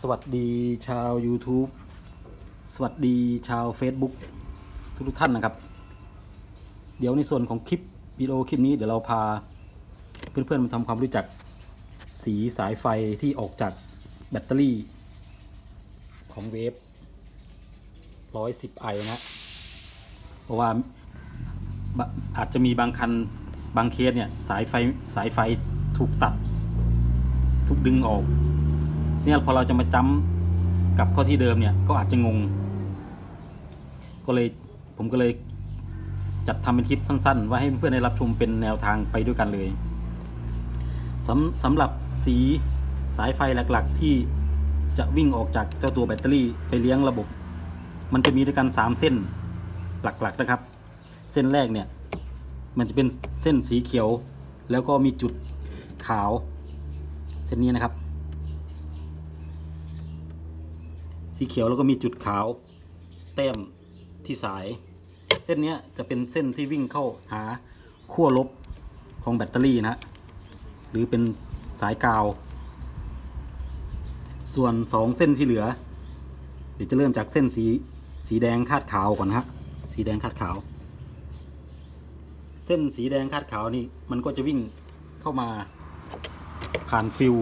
สวัสดีชาว YouTube สวัสดีชาว Facebook ทุกท่านนะครับเดี๋ยวในส่วนของคลิปวิดีโอคลิปนี้เดี๋ยวเราพาเพื่อนๆมาทำความรู้จักสีสายไฟที่ออกจากแบตเตอรี่ของเวฟ 110i นะเพราะว่าอาจจะมีบางคันบางเคสเนี่ยสายไฟถูกตัดถูกดึงออกเนี่ยพอเราจะมาจำกับเข้าที่เดิมเนี่ยก็อาจจะงงผมก็เลยจัดทำเป็นคลิปสั้นๆไว้ให้เพื่อนๆได้รับชมเป็นแนวทางไปด้วยกันเลยสำหรับสีสายไฟหลักๆที่จะวิ่งออกจากเจ้าตัวแบตเตอรี่ไปเลี้ยงระบบมันจะมีด้วยกัน3เส้นหลักๆนะครับเส้นแรกเนี่ยมันจะเป็นเส้นสีเขียวแล้วก็มีจุดขาวเส้นนี้นะครับสีเขียวแล้วก็มีจุดขาวแต้มที่สายเส้นนี้จะเป็นเส้นที่วิ่งเข้าหาขั้วลบของแบตเตอรี่นะหรือเป็นสายกาวส่วน2เส้นที่เหลือเดี๋ยวจะเริ่มจากเส้นสีแดงคาดขาวก่อนฮะสีแดงคาดขาวเส้นสีแดงคาดขาวนี่มันก็จะวิ่งเข้ามาผ่านฟิว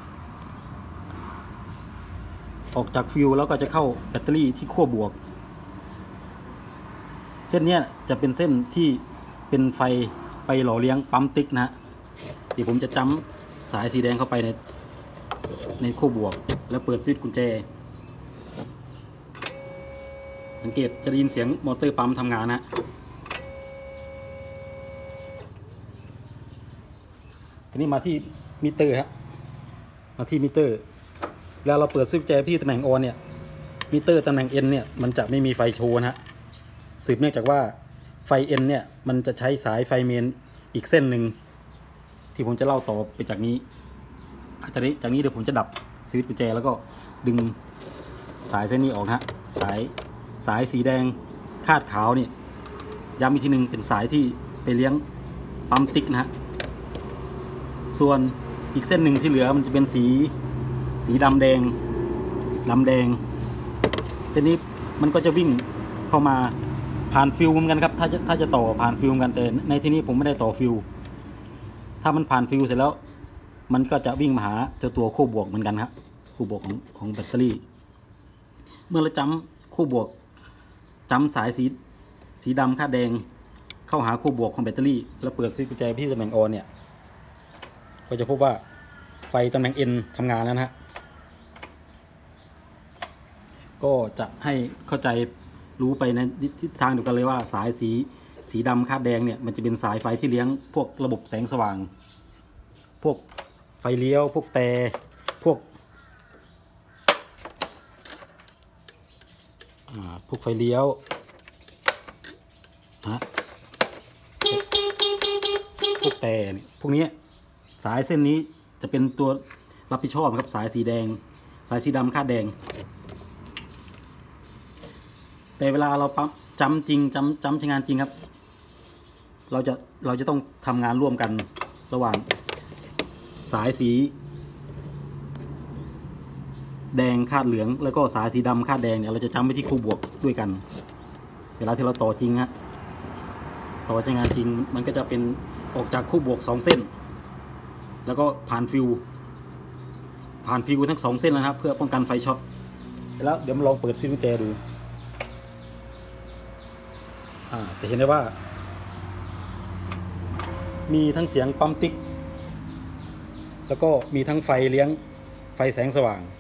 ออกจากฟิวแล้วก็จะเข้าแบตเตอรี่ที่ขั้วบวกเส้นนี้จะเป็นเส้นที่เป็นไฟไปหล่อเลี้ยงปั๊มติ๊กนะเดี๋ยวผมจะจ้ำสายสีแดงเข้าไปในขั้วบวกแล้วเปิดสวิตช์กุญแจสังเกตจะได้ยินเสียงมอเตอร์ปั๊มทำงานนะทีนี้มาที่มิเตอร์ครับมาที่มิเตอร์แล้วเราเปิดสวิตช์กุญแจที่ตำแหน่ง on เนี่ยมิเตอร์ตำแหน่ง n เนี่ยมันจะไม่มีไฟโชว์นะฮะสืบเนื่องจากว่าไฟ n เนี่ยมันจะใช้สายไฟเมนอีกเส้นหนึ่งที่ผมจะเล่าต่อไปจากนี้จากนี้เดี๋ยวผมจะดับสวิตช์กุญแจแล้วก็ดึงสายเส้นนี้ออกนะฮะสายสีแดงคาดขาวนี่ย้ำอีกทีหนึ่งเป็นสายที่ไปเลี้ยงปั๊มติ๊กนะฮะส่วนอีกเส้นหนึ่งที่เหลือมันจะเป็นสีดำแดงเส้นนี้มันก็จะวิ่งเข้ามาผ่านฟิวเหมือนกันครับถ้าจะต่อผ่านฟิวกันแต่ในที่นี้ผมไม่ได้ต่อฟิวถ้ามันผ่านฟิวเสร็จแล้วมันก็จะวิ่งมาหาเจ้าตัวคู่บวกเหมือนกันครับคู่บวกของแบตเตอรี่เมื่อเราจำคู่บวกจำสายสีดำคาดแดงเข้าหาคู่บวกของแบตเตอรี่แล้วเปิดสวิตช์กุญแจที่ตำแหน่ง on เนี่ยก็จะพบว่าไฟตำแหน่ง n ทำงานแล้วนะฮะก็จะให้เข้าใจรู้ไปในทิศทางเดียวกันเลยว่าสายสีดำคาดแดงเนี่ยมันจะเป็นสายไฟที่เลี้ยงพวกระบบแสงสว่างพวกไฟเลี้ยวพวกแต่พวกไฟเลี้ยวฮะพวกแต่พวกนี้สายเส้นนี้จะเป็นตัวรับผิดชอบครับสายสีแดงสายสีดำคาดแดงแต่เวลาเราจำจริงจำใช้งานจริงครับเราจะต้องทำงานร่วมกันระหว่างสายสีแดงคาดเหลืองแล้วก็สายสีดำคาดแดงเนี่ยเราจะจำไปที่คู่บวกด้วยกันเวลาที่เราต่อจริงฮะต่อใช้งานจริงมันก็จะเป็นออกจากคู่บวก2เส้นแล้วก็ผ่านฟิวทั้ง2เส้นแล้วครับเพื่อป้องกันไฟช็อตเสร็จแล้วเดี๋ยวมาลองเปิดสวิตช์กุญแจดูจะเห็นได้ว่ามีทั้งเสียงปั๊มติ๊กแล้วก็มีทั้งไฟเลี้ยงไฟแสงสว่าง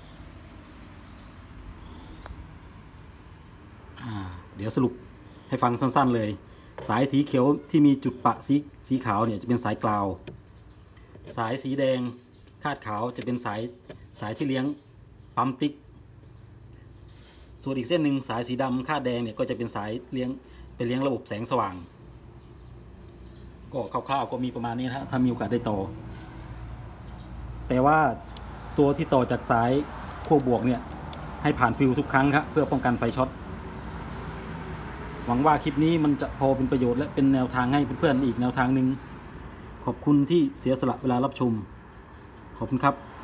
เดี๋ยวสรุปให้ฟังสั้นๆเลยสายสีเขียวที่มีจุดปะสีขาวเนี่ยจะเป็นสายกราวสายสีแดงคาดขาวจะเป็นสายที่เลี้ยงปั๊มติ๊กส่วนอีกเส้นหนึ่งสายสีดำคาดแดงเนี่ยก็จะเป็นสายเลี้ยงระบบแสงสว่างก็คร่าวๆก็มีประมาณนี้นะถ้ามีโอกาสได้ต่อแต่ว่าตัวที่ต่อจากสายขั้วบวกเนี่ยให้ผ่านฟิวทุกครั้งครับเพื่อป้องกันไฟช็อตหวังว่าคลิปนี้มันจะพอเป็นประโยชน์และเป็นแนวทางให้เพื่อนๆอีกแนวทางหนึ่งขอบคุณที่เสียสละเวลารับชมขอบคุณครับ